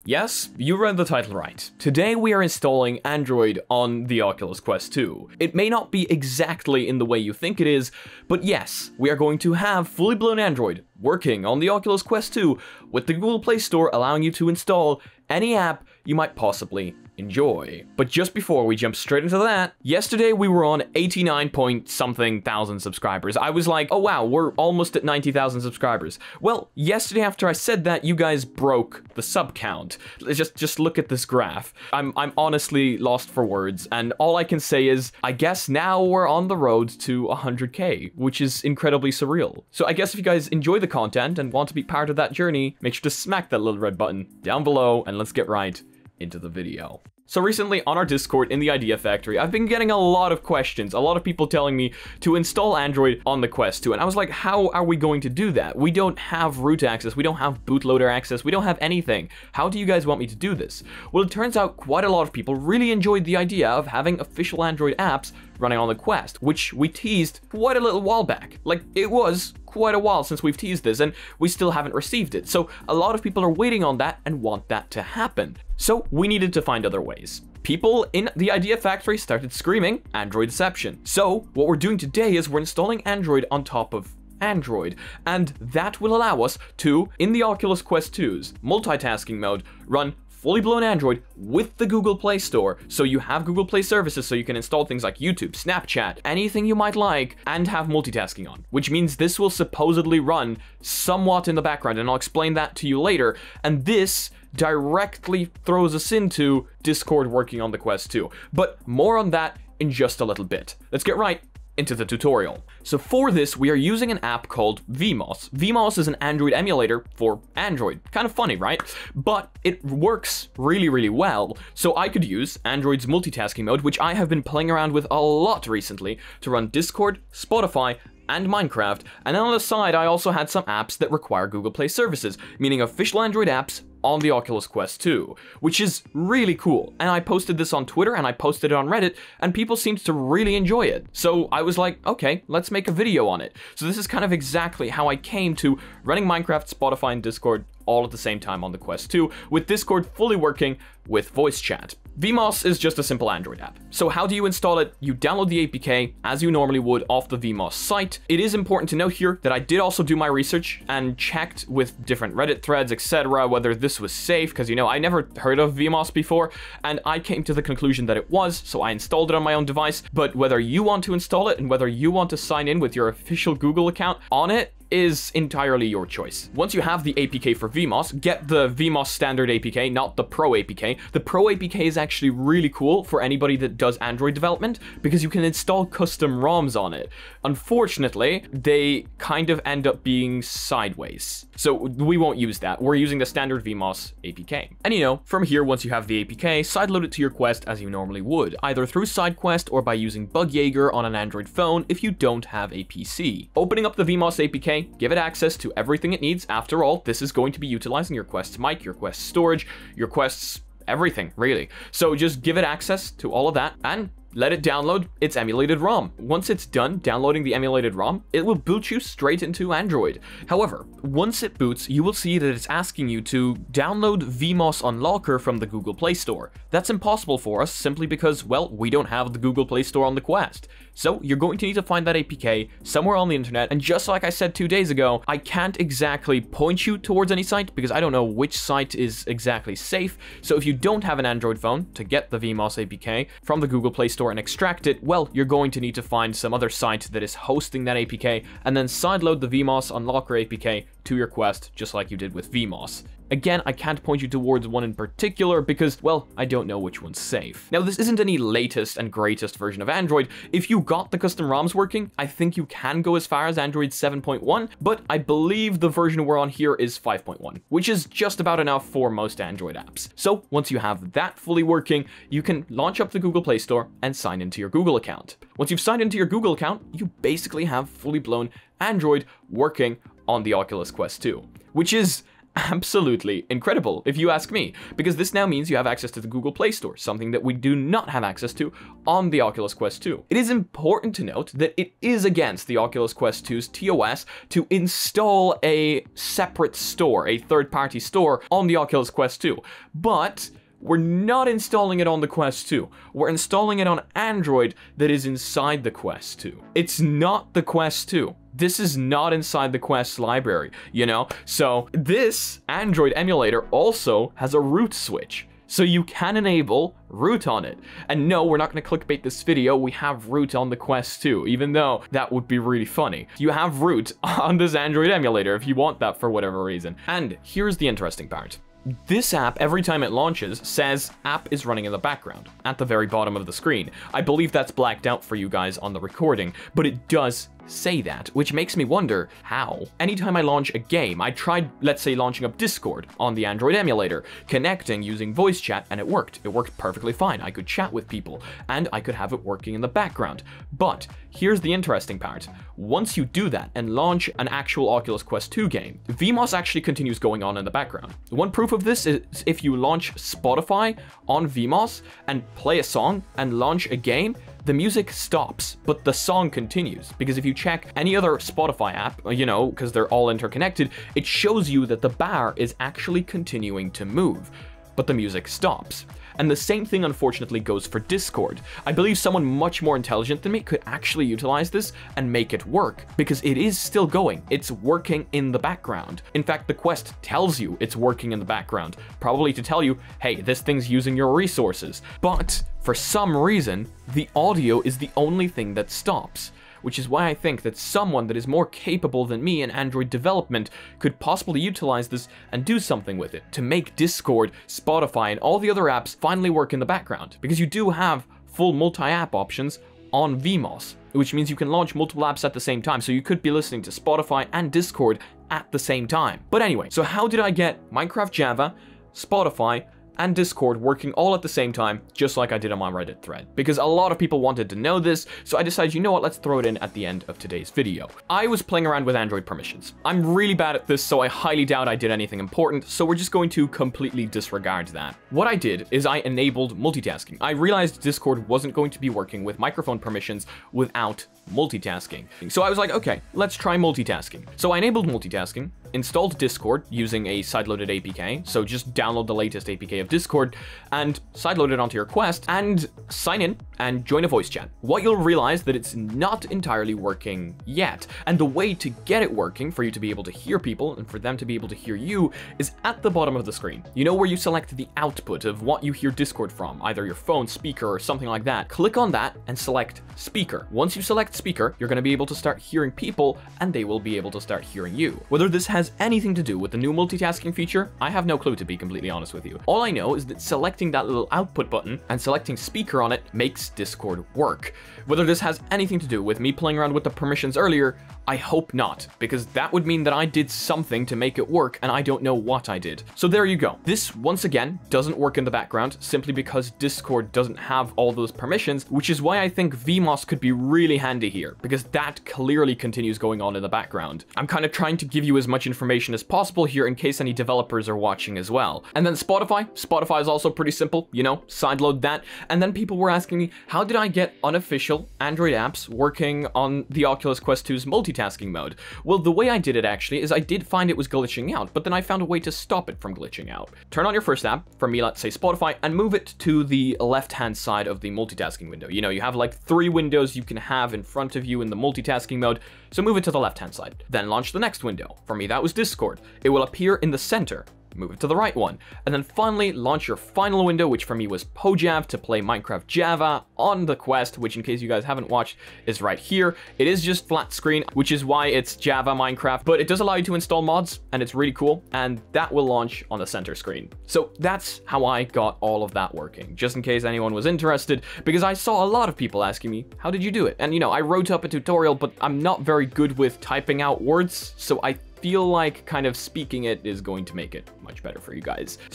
Yes, you read the title right. Today we are installing Android on the Oculus Quest 2. It may not be exactly in the way you think it is, but yes, we are going to have fully blown Android working on the Oculus Quest 2 with the Google Play Store allowing you to install any app you might possibly enjoy. But just before we jump straight into that, yesterday we were on 89 point something thousand subscribers. I was like, oh wow, we're almost at 90,000 subscribers. Well, yesterday after I said that, you guys broke the sub count. Just look at this graph. I'm honestly lost for words, and all I can say is, I guess now we're on the road to 100k, which is incredibly surreal. So I guess if you guys enjoy the content and want to be part of that journey, make sure to smack that little red button down below, and let's get right into the video. So recently on our Discord in the Idea Factory, I've been getting a lot of questions, a lot of people telling me to install Android on the Quest 2, and I was like, how are we going to do that? We don't have root access, we don't have bootloader access, we don't have anything. How do you guys want me to do this? Well, it turns out quite a lot of people really enjoyed the idea of having official Android apps running on the Quest, which we teased quite a little while back. Like, it was quite a while since we've teased this, and we still haven't received it. So a lot of people are waiting on that and want that to happen. So we needed to find other ways. People in the Idea Factory started screaming Androidception. So what we're doing today is we're installing Android on top of Android, and that will allow us to, in the Oculus Quest 2's multitasking mode, run fully blown Android with the Google Play Store, so you have Google Play services so you can install things like YouTube, Snapchat, anything you might like, and have multitasking on, which means this will supposedly run somewhat in the background, and I'll explain that to you later, and this directly throws us into Discord working on the Quest 2, but more on that in just a little bit. Let's get right into the tutorial. So for this, we are using an app called VMOS. VMOS is an Android emulator for Android. Kind of funny, right? But it works really, really well. So I could use Android's multitasking mode, which I have been playing around with a lot recently, to run Discord, Spotify, and Minecraft. And then on the side, I also had some apps that require Google Play services, meaning official Android apps on the Oculus Quest 2, which is really cool. And I posted this on Twitter and I posted it on Reddit, and people seemed to really enjoy it. So I was like, okay, let's make a video on it. So this is kind of exactly how I came to running Minecraft, Spotify, and Discord all at the same time on the Quest 2, with Discord fully working with voice chat. VMOS is just a simple Android app. So how do you install it? You download the APK as you normally would off the VMOS site. It is important to note here that I did also do my research and checked with different Reddit threads, etc., whether this was safe, because, you know, I never heard of VMOS before, and I came to the conclusion that it was, so I installed it on my own device. But whether you want to install it and whether you want to sign in with your official Google account on it is entirely your choice. Once you have the APK for VMOS, get the VMOS standard APK, not the Pro APK. The Pro APK is actually really cool for anybody that does Android development because you can install custom ROMs on it. Unfortunately, they kind of end up being sideways. So we won't use that. We're using the standard VMOS APK. And you know, from here, once you have the APK, sideload it to your Quest as you normally would, either through SideQuest or by using BugJaeger on an Android phone if you don't have a PC. Opening up the VMOS APK, give it access to everything it needs. After all, this is going to be utilizing your Quest's mic, your Quest's storage, your Quest's everything, really. So just give it access to all of that and let it download its emulated ROM. Once it's done downloading the emulated ROM, it will boot you straight into Android. However, once it boots, you will see that it's asking you to download VMOS Unlocker from the Google Play Store. That's impossible for us simply because, well, we don't have the Google Play Store on the Quest. So you're going to need to find that APK somewhere on the internet, and just like I said 2 days ago, I can't exactly point you towards any site because I don't know which site is exactly safe. So if you don't have an Android phone to get the VMOS APK from the Google Play Store and extract it, well, you're going to need to find some other site that is hosting that APK and then sideload the VMOS Unlocker APK to your Quest just like you did with VMOS. Again, I can't point you towards one in particular because, well, I don't know which one's safe. Now, this isn't any latest and greatest version of Android. If you got the custom ROMs working, I think you can go as far as Android 7.1, but I believe the version we're on here is 5.1, which is just about enough for most Android apps. So once you have that fully working, you can launch up the Google Play Store and sign into your Google account. Once you've signed into your Google account, you basically have fully blown Android working on the Oculus Quest 2, which is absolutely incredible, if you ask me, because this now means you have access to the Google Play Store, something that we do not have access to on the Oculus Quest 2. It is important to note that it is against the Oculus Quest 2's TOS to install a separate store, a third-party store on the Oculus Quest 2, but we're not installing it on the Quest 2. We're installing it on Android that is inside the Quest 2. It's not the Quest 2. This is not inside the Quest library, you know? So this Android emulator also has a root switch. So you can enable root on it. And no, we're not going to clickbait this video. We have root on the Quest 2, even though that would be really funny. You have root on this Android emulator if you want that for whatever reason. And here's the interesting part. This app, every time it launches, says app is running in the background at the very bottom of the screen. I believe that's blacked out for you guys on the recording, but it does say that, which makes me wonder how. Anytime I launch a game, I tried, let's say, launching up Discord on the Android emulator, connecting using voice chat, and it worked. It worked perfectly fine. I could chat with people, and I could have it working in the background. But here's the interesting part. Once you do that and launch an actual Oculus Quest 2 game, VMOS actually continues going on in the background. One proof of this is if you launch Spotify on VMOS and play a song and launch a game, the music stops, but the song continues. Because if you check any other Spotify app, you know, because they're all interconnected, it shows you that the bar is actually continuing to move, but the music stops. And the same thing, unfortunately, goes for Discord. I believe someone much more intelligent than me could actually utilize this and make it work, because it is still going. It's working in the background. In fact, the Quest tells you it's working in the background, probably to tell you, hey, this thing's using your resources. But for some reason, the audio is the only thing that stops, which is why I think that someone that is more capable than me in Android development could possibly utilize this and do something with it to make Discord, Spotify, and all the other apps finally work in the background. Because you do have full multi-app options on VMOS, which means you can launch multiple apps at the same time. So you could be listening to Spotify and Discord at the same time. But anyway, so how did I get Minecraft Java, Spotify, and Discord working all at the same time, just like I did on my Reddit thread? Because a lot of people wanted to know this, so I decided, you know what, let's throw it in at the end of today's video. I was playing around with Android permissions. I'm really bad at this, so I highly doubt I did anything important, so we're just going to completely disregard that. What I did is I enabled multitasking. I realized Discord wasn't going to be working with microphone permissions without multitasking. So I was like, okay, let's try multitasking. So I enabled multitasking, installed Discord using a sideloaded APK, so just download the latest APK of Discord and sideload it onto your Quest and sign in and join a voice chat. What you'll realize that it's not entirely working yet, and the way to get it working for you to be able to hear people and for them to be able to hear you is at the bottom of the screen. You know where you select the output of what you hear Discord from, either your phone, speaker, or something like that. Click on that and select speaker. Once you select speaker, you're going to be able to start hearing people and they will be able to start hearing you. Whether this has anything to do with the new multitasking feature, I have no clue, to be completely honest with you. All I know is that selecting that little output button and selecting speaker on it makes Discord work. Whether this has anything to do with me playing around with the permissions earlier, I hope not, because that would mean that I did something to make it work and I don't know what I did. So there you go. This, once again, doesn't work in the background simply because Discord doesn't have all those permissions, which is why I think VMOS could be really handy here, because that clearly continues going on in the background. I'm kind of trying to give you as much information as possible here in case any developers are watching as well. And then Spotify. Spotify is also pretty simple, you know, sideload that. And then people were asking me, how did I get unofficial Android apps working on the Oculus Quest 2's multitasking mode? Well, the way I did it actually is I did find it was glitching out, but then I found a way to stop it from glitching out. Turn on your first app, for me, let's say Spotify, and move it to the left-hand side of the multitasking window. You know, you have like 3 windows you can have in front of you in the multitasking mode, so move it to the left-hand side. Then launch the next window. For me, that was Discord. It will appear in the center. Move it to the right one, and then finally launch your final window, which for me was PoJav, to play Minecraft Java on the Quest, which in case you guys haven't watched is right here. It is just flat screen, which is why it's Java Minecraft, but it does allow you to install mods and it's really cool, and that will launch on the center screen. So that's how I got all of that working, just in case anyone was interested, because I saw a lot of people asking me, how did you do it? And you know, I wrote up a tutorial, but I'm not very good with typing out words, so I feel like kind of speaking it is going to make it much better for you guys. So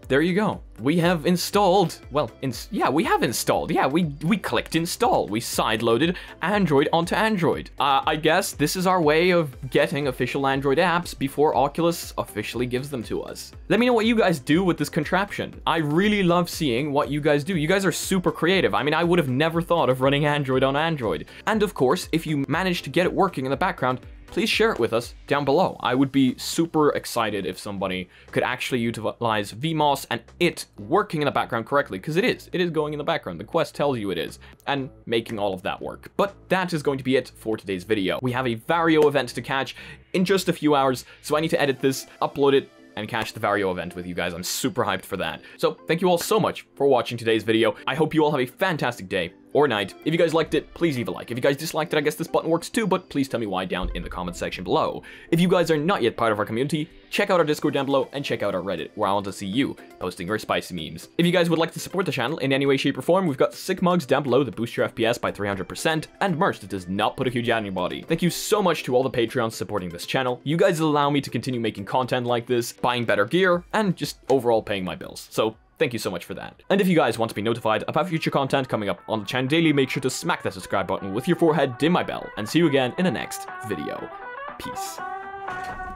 there you go. We have installed, well, we have installed. Yeah, we clicked install. We sideloaded Android onto Android. I guess this is our way of getting official Android apps before Oculus officially gives them to us. Let me know what you guys do with this contraption. I really love seeing what you guys do. You guys are super creative. I mean, I would have never thought of running Android on Android. And of course, if you manage to get it working in the background, please share it with us down below. I would be super excited if somebody could actually utilize VMOS and it working in the background correctly, because it is going in the background. The Quest tells you it is, and making all of that work. But that is going to be it for today's video. We have a Vario event to catch in just a few hours, so I need to edit this, upload it, and catch the Vario event with you guys. I'm super hyped for that. So thank you all so much for watching today's video. I hope you all have a fantastic day or night. If you guys liked it, please leave a like. If you guys disliked it, I guess this button works too, but please tell me why down in the comment section below. If you guys are not yet part of our community, check out our Discord down below and check out our Reddit, where I want to see you posting your spicy memes. If you guys would like to support the channel in any way, shape, or form, we've got sick mugs down below that boost your FPS by 300% and merch that does not put a huge ad on your body. Thank you so much to all the Patreons supporting this channel. You guys allow me to continue making content like this, buying better gear, and just overall paying my bills. So thank you so much for that. And if you guys want to be notified about future content coming up on the channel daily, make sure to smack that subscribe button with your forehead, dim my bell, and see you again in the next video. Peace.